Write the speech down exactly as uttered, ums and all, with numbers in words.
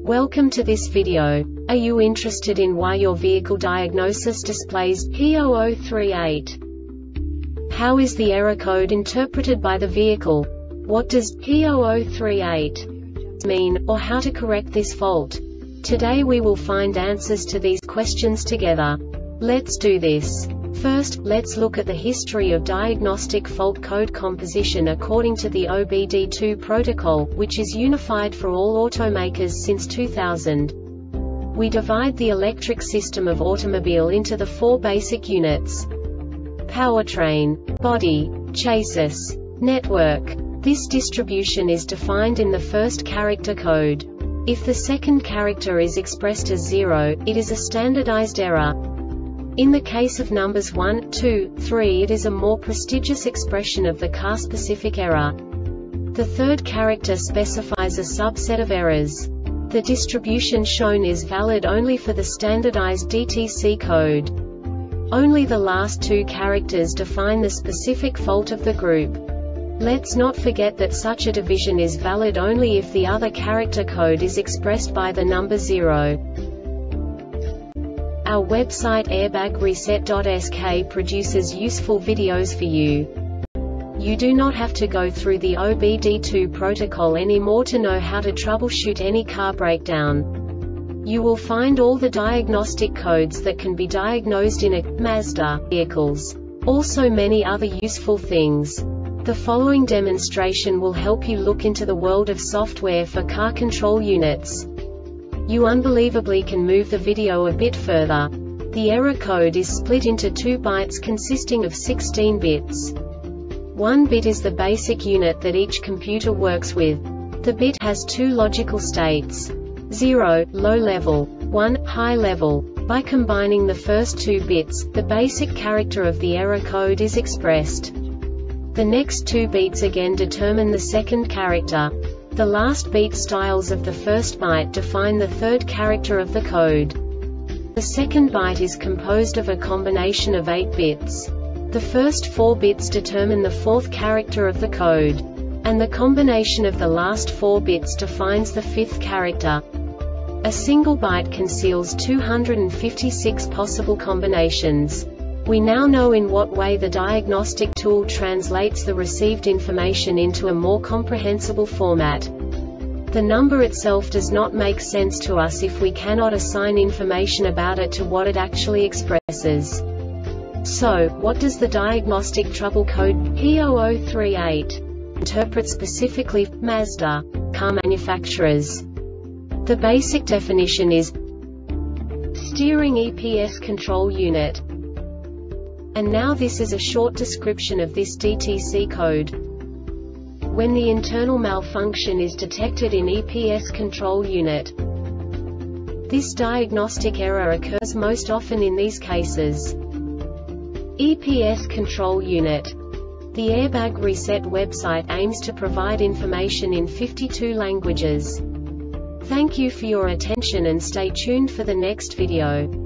Welcome to this video. Are you interested in why your vehicle diagnosis displays P zero zero three eight? How is the error code interpreted by the vehicle? What does P zero zero three eight mean, or how to correct this fault? Today we will find answers to these questions together. Let's do this. First, let's look at the history of diagnostic fault code composition according to the O B D two protocol, which is unified for all automakers since two thousand. We divide the electric system of automobile into the four basic units: powertrain, body, chassis, network. This distribution is defined in the first character code. If the second character is expressed as zero, it is a standardized error. In the case of numbers one, two, three, it is a more prestigious expression of the car-specific error. The third character specifies a subset of errors. The distribution shown is valid only for the standardized D T C code. Only the last two characters define the specific fault of the group. Let's not forget that such a division is valid only if the other character code is expressed by the number zero. Our website airbag reset dot S K produces useful videos for you. You do not have to go through the O B D two protocol anymore to know how to troubleshoot any car breakdown. You will find all the diagnostic codes that can be diagnosed in a Mazda vehicles. Also many other useful things. The following demonstration will help you look into the world of software for car control units. You unbelievably can move the video a bit further. The error code is split into two bytes consisting of sixteen bits. One bit is the basic unit that each computer works with. The bit has two logical states: zero, low level, one, high level. By combining the first two bits, the basic character of the error code is expressed. The next two beats again determine the second character. The last beat styles of the first byte define the third character of the code. The second byte is composed of a combination of eight bits. The first four bits determine the fourth character of the code. And the combination of the last four bits defines the fifth character. A single byte conceals two hundred fifty-six possible combinations. We now know in what way the diagnostic tool translates the received information into a more comprehensible format. The number itself does not make sense to us if we cannot assign information about it to what it actually expresses. So, what does the diagnostic trouble code P zero zero three eight interpret specifically for Mazda car manufacturers? The basic definition is steering E P S control unit. And now this is a short description of this D T C code. When the internal malfunction is detected in E P S control unit, this diagnostic error occurs most often in these cases. E P S control unit. The Airbag Reset website aims to provide information in fifty-two languages. Thank you for your attention and stay tuned for the next video.